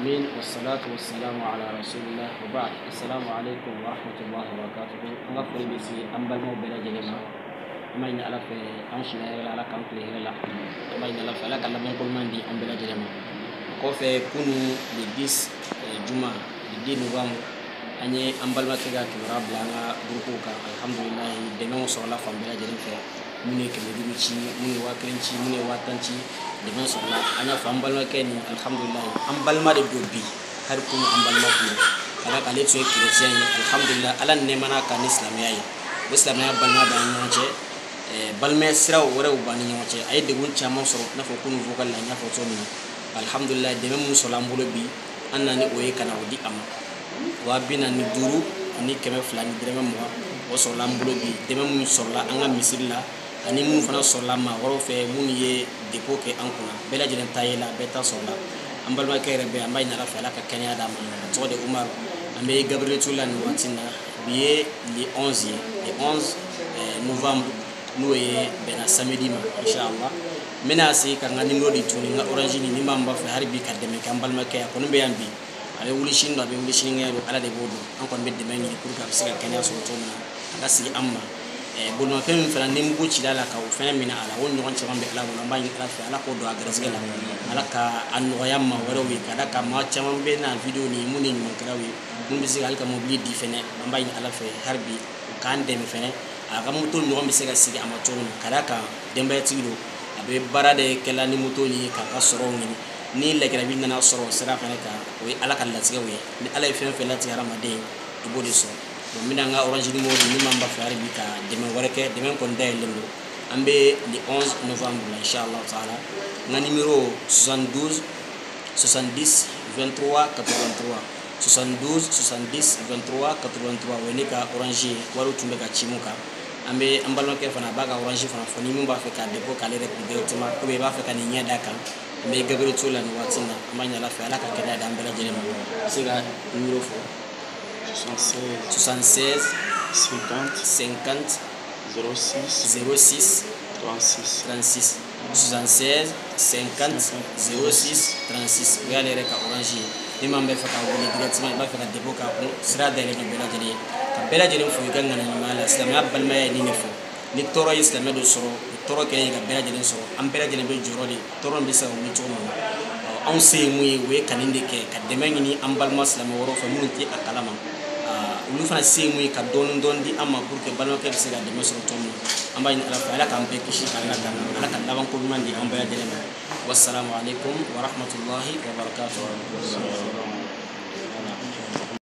العالمين والصلاة والسلام على رسول الله وبعد. السلام عليكم ورحمة الله وبركاته. أغفر بسي أمبال مو بلا جلما أما إن ألف أنشنا على كم كله لا أما إن ألف على كلام كل من دي أمبلا جلما كوفي كونو لديس جمعة لدي نوام أني أمبال ما كذا كبر بلانا بروكا الحمد لله دمو صلاة فامبلا جلما mune kemedi michi mune wakrenchi mune watanchi deman sola anya fambal ma keni alhamdulillah ambal ma de dobi har kuma ambal ma ku ala kale tsoy chrétien alhamdulillah ala ne mana kan islamiyai islamiyai balma ba nyonche balme sira wore ubani nyonche ay de gun chama so na fo kunu vocal la nya fo so mina alhamdulillah de mem sola mbulo bi annani oye kana odi ama wa bina ni duru ni keme flani dreme mo o sola mbulo bi de mem sola anga misilla ani mun fana sola ma woro fe mun ye depo ke an kuna bela jilen tayela beta sola ambal ma kere be ambay na rafa la ka kenya da man to de umar ambe gabriel tulani watina biye le 11 novembre nous ye bena samedi ma inshallah mena si ka ngani ngodi tuni nga orange ni mamba fe harbi ka deme ka ambal ma ke ko no be yambi ale wuli shindo be wuli shinngero ala de bodu an kon be de men ni pour ka sika kenya so to na ala si amma bolma fem fana nimbu ci dala ka fena mina ala won nyon ci mambe ala wala mbani ala fa ala ko do agresge la ala ka an yamma waro wi kada ka ma ci mambe na video ni muni man kala wi mun bi sigal ka mobili di fene mbani ala fe harbi kan de mi fene aga muto nyon bi siga siga ama to kada ka dembe tiro abe barade kala ni muto ni ka ka soro ni le kala bi na soro sira fene ka wi ala ka la siga wi ni ala fe fe la ti haramade to bodi so mina nga orange ni modi ni mamba fari bi ka deme wareke deme kon day lendo ambe le 11 novembre inshallah taala nga numéro 72 70 23 83 72 70 23 83 woni ka orange waru tumbe ka chimuka ambe ambalon ke fana baga orange fana foni mumba fe ka depo kale rek directement ko be ba fe ka ni nyada kan ambe gabriel tolan watina amanya la fe ala ka keda da ambela jele mo siga numéro 76 50 06 36 76 50 06 36 regardez reka orange ni mambe faka woni directement ba faka debo ka ko sira dele ni bela jele fu ganga na mala islam abal ma ni ne fu ni toro islam do soro toro ke ga bela jele soro am bela jele be jorodi toro be sa woni to mo on se muye we kaninde ke ka demeni ambal muslim woro fa munti akalama ulu fana se muye ka don di amma pour que balon ke se ga de meso to mo amba ni ala ka ampe kishi ala ka laban ko mandi amba ya jele wassalamu alaikum wa rahmatullahi wa barakatuh.